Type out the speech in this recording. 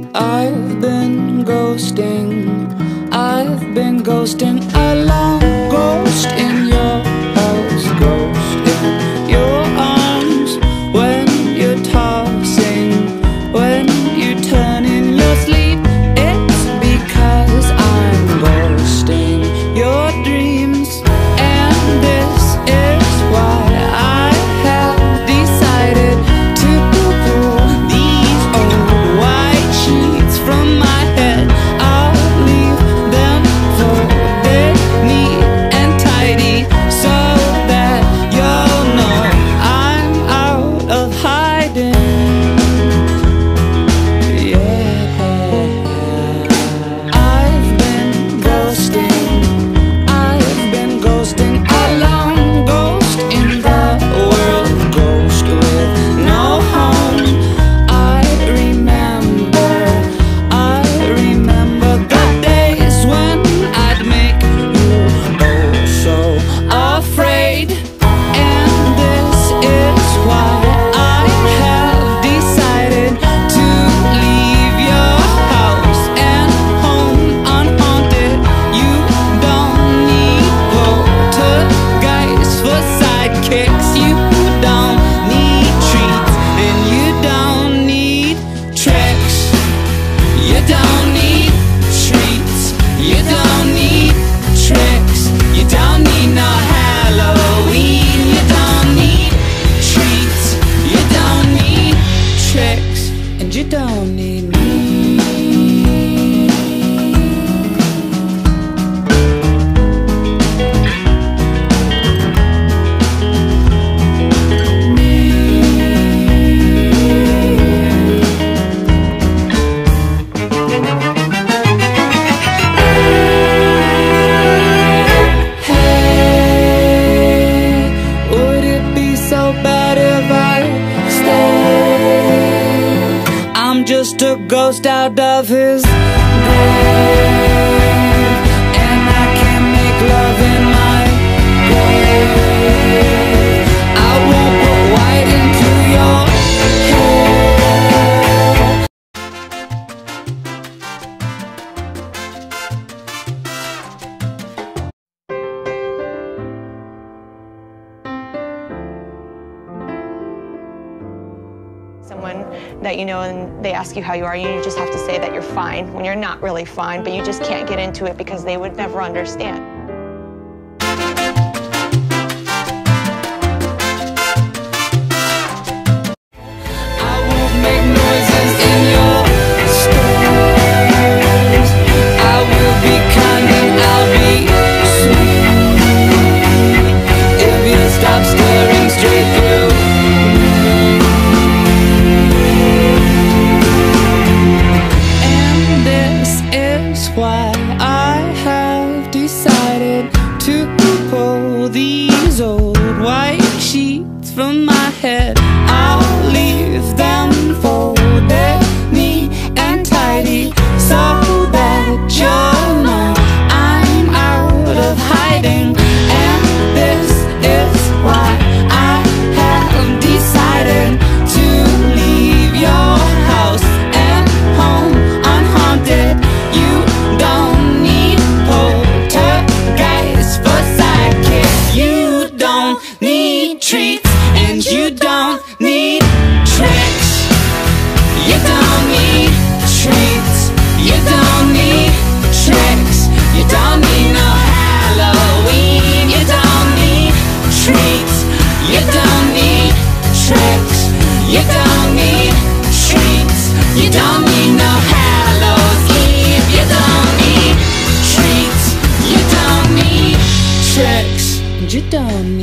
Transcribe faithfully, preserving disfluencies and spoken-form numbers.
I've been ghosting, I've been ghosting alone. Ghost in your house, ghost in your arms. When you're tossing, when you turn in your sleep, it's because I'm ghosting your dreams. And this is why I have decided to pull these old white sheets from my head. I'll leave them folded neat and tidy so that you'll know I'm out of hiding. Yeah, I've been ghosting, I've been ghosting alone. Ghost in the world, ghost with no home. I remember, I remember the days when I'd make you oh so afraid. And this is why I have decided to leave your house and home unhaunted. You don't need poltergeists for sidekicks. You don't need treats and you don't need tricks. You don't need treats, you don't need tricks. You don't need no Halloween. You don't need treats, you don't need tricks, and you don't need me. Hey, would it be so bad if I stayed? I'm just a ghost out of his grave, and I can't make love in my grave. I won't put white into your head. Someone that you know and they ask you how you are, you just have to say that you're fine when you're not really fine, but you just can't get into it because they would never understand. I won't make noises in your stairs. I will be kind and I'll be sweet if you stop staring straight through me. And this is why I have decided to pull these old white sheets from my head. I'll leave them folded neat and tidy so that you'll know I'm out of hiding. And this is why I have decided to leave your house and home unhaunted. You don't need poltergeists for sidekicks. You don't need treats and you don't need tricks. You don't need treats, you don't need tricks. You don't need no Halloween. You don't need treats, you don't need tricks. You don't need treats, you don't need no Hallows Eve. You don't need treats, you don't need tricks, and you don't